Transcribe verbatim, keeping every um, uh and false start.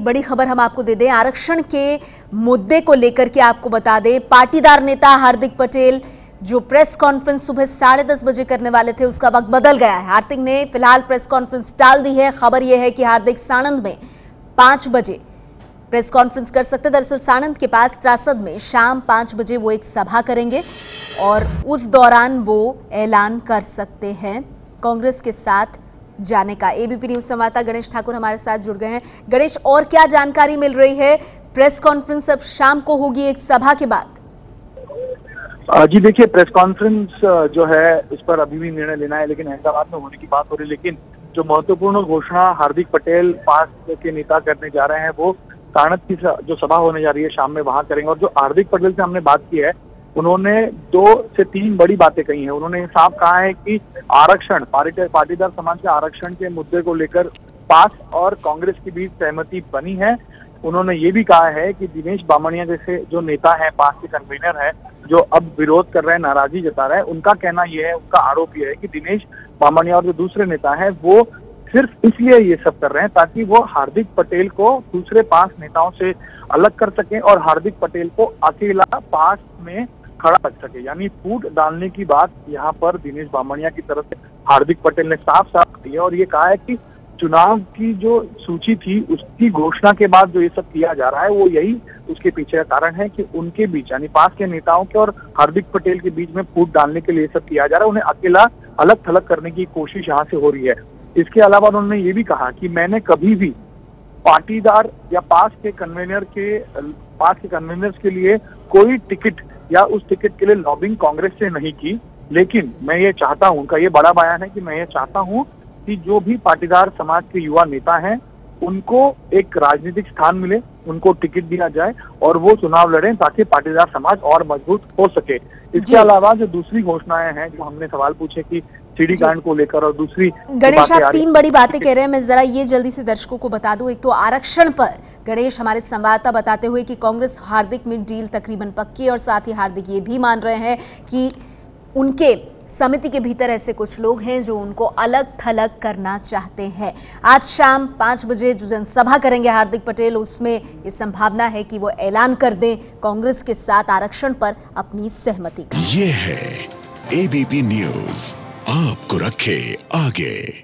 बड़ी खबर हम आपको दे दें, आरक्षण के मुद्दे को लेकर के आपको बता दें, पाटीदार नेता हार्दिक पटेल जो प्रेस कॉन्फ्रेंस सुबह साढ़े दस बजे करने वाले थे उसका वक्त बदल गया है। हार्दिक ने फिलहाल प्रेस कॉन्फ्रेंस टाल दी है। खबर यह है कि हार्दिक साणंद में पांच बजे प्रेस कॉन्फ्रेंस कर सकते। दरअसल साणंद के पास त्रासद में शाम पांच बजे वो एक सभा करेंगे और उस दौरान वो ऐलान कर सकते हैं कांग्रेस के साथ जाने का। एबीपी न्यूज संवाददाता गणेश ठाकुर हमारे साथ जुड़ गए हैं। गणेश, और क्या जानकारी मिल रही है? प्रेस कॉन्फ्रेंस अब शाम को होगी एक सभा के बाद। जी देखिए, प्रेस कॉन्फ्रेंस जो है इस पर अभी भी निर्णय लेना है, लेकिन अहमदाबाद में होने की बात हो रही है। लेकिन जो महत्वपूर्ण घोषणा हार्दिक पटेल पास के नेता करने जा रहे हैं वो साणंद की जो सभा होने जा रही है शाम में वहां करेंगे। और जो हार्दिक पटेल से हमने बात की है उन्होंने दो से तीन बड़ी बातें कही हैं। उन्होंने साफ कहा है कि आरक्षण, पाटीदार समाज के आरक्षण के मुद्दे को लेकर पास और कांग्रेस के बीच सहमति बनी है। उन्होंने ये भी कहा है कि दिनेश बामणिया जैसे जो नेता है, पास के कन्वीनर है, जो अब विरोध कर रहे हैं, नाराजगी जता रहे हैं, उनका कहना यह है, उनका आरोप यह है कि दिनेश बामणिया और जो दूसरे नेता है वो सिर्फ इसलिए ये सब कर रहे हैं ताकि वो हार्दिक पटेल को दूसरे पास नेताओं से अलग कर सके और हार्दिक पटेल को अकेला पास में खड़ा रख सके। यानी फूट डालने की बात यहाँ पर दिनेश बामणिया की तरफ से हार्दिक पटेल ने साफ साफ की है और ये कहा है कि चुनाव की जो सूची थी उसकी घोषणा के बाद जो ये सब किया जा रहा है वो यही उसके पीछे का कारण है कि उनके बीच यानी पास के नेताओं के और हार्दिक पटेल के बीच में फूट डालने के लिए सब किया जा रहा है। उन्हें अकेला अलग थलग करने की कोशिश यहाँ से हो रही है। इसके अलावा उन्होंने ये भी कहा कि मैंने कभी भी पाटीदार या पास के कन्वीनर के पास के कन्वीनर्स के लिए कोई टिकट या उस टिकट के लिए लॉबिंग कांग्रेस से नहीं की, लेकिन मैं ये चाहता हूं, उनका ये बड़ा बयान है कि मैं ये चाहता हूं कि जो भी पाटीदार समाज के युवा नेता हैं उनको एक राजनीतिक स्थान मिले, उनको टिकट दिया जाए और वो चुनाव लड़ें ताकि पाटीदार समाज और मजबूत हो सके। इसके अलावा जो दूसरी घोषणाएं हैं, जो हमने सवाल पूछे कि सीडी कांड को लेकर और दूसरी गणेश, आप तीन बड़ी बातें कह रहे हैं, मैं जरा ये जल्दी से दर्शकों को बता दूं। एक तो आरक्षण पर गणेश हमारे संवाददाता बताते हुए कि कांग्रेस हार्दिक में डील तकरीबन पक्की और साथ ही हार्दिक ये भी मान रहे हैं कि उनके समिति के भीतर ऐसे कुछ लोग हैं जो उनको अलग थलग करना चाहते हैं। आज शाम पांच बजे जो जनसभा करेंगे हार्दिक पटेल, उसमें ये संभावना है कि वो ऐलान कर दें कांग्रेस के साथ आरक्षण पर अपनी सहमति का। ये है एबीपी न्यूज, आपको रखे आगे।